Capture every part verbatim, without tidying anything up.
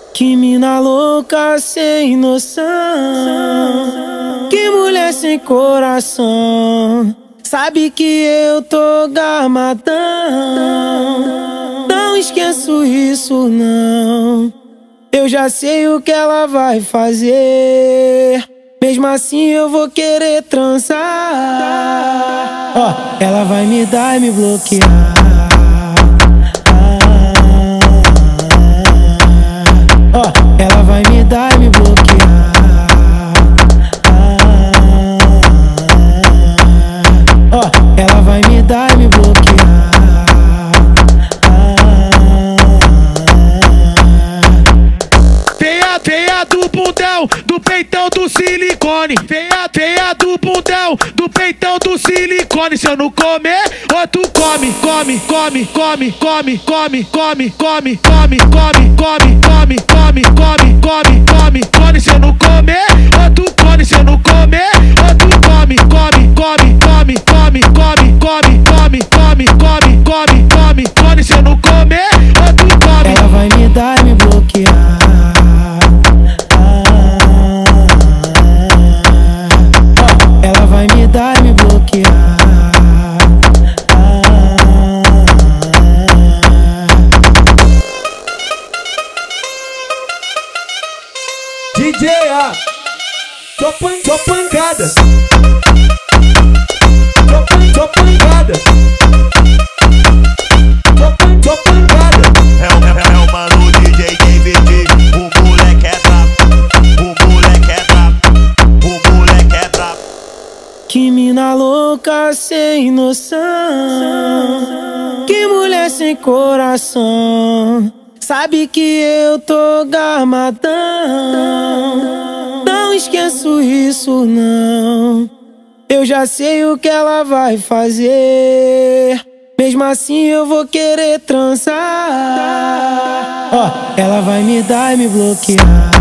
Que mina louca sem noção, que mulher sem coração. Sabe que eu tô gamadão, não esqueço isso não. Eu já sei o que ela vai fazer, mesmo assim eu vou querer transar. Ó, oh, ela vai me dar e me bloquear. Ó, oh, ela vai me dar e me bloquear. Ó, oh, ela vai me dar e me bloquear. Veia, veia do bundão, do peitão do silicone. Veia, veia do bundão, do peitão do silicone. Se eu não comer, outro come, come, come, come, come, come, come, come, come, come, come, come, come, come, come, come, come. Se eu não comer, outro come. Se eu não comer, outro come, come, come, come, come, come, come, come, come, come, come, come, come. Se eu não comer, outro come. Ela vai me dar e me bloquear. Ela vai me dar e me bloquear. D J A, só pan, só pancada. Só pan, só pancada. Só pan, só pancada. É o, é, é o mano D J David, o moleque é brabo, o moleque é brabo, o moleque é brabo. Que mina louca sem noção, que mulher sem coração. Sabe que eu tô gamadão, não esqueço isso não. Eu já sei o que ela vai fazer, mesmo assim eu vou querer transar. Ó, oh, ela vai me dar e me bloquear.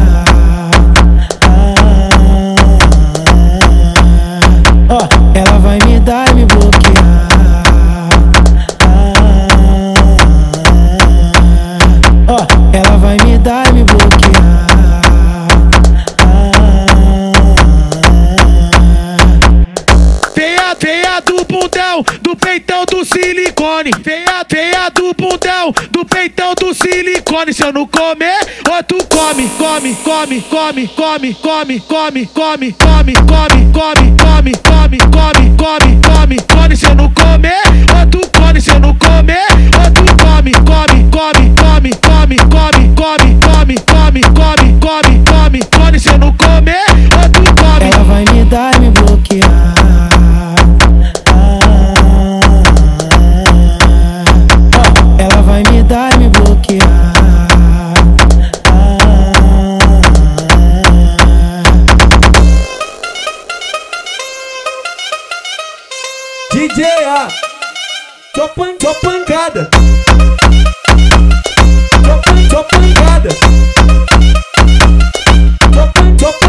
Ó, oh, ela vai me dar e me bloquear. Ó, oh, ela vai me dar e me bloquear. Veia, veia do bundão, do peitão do silicone. Veia, veia do bundão, do peitão do silicone. Se eu não comer, outro come, come, come, come, come, come, come, come, come, come, come, come, come, come, come, come, come. Se eu não comer, outro come. Se eu não comer, outro come, come, come, come, come, come, come, come, come, come, come, come, come. Se eu não comer, outro come. Ela vai me dar e me bloquear. Ela vai me dar e me bloquear. D J A, só pan, só pancada. Só pan, só pancada. Só pan, só pancada.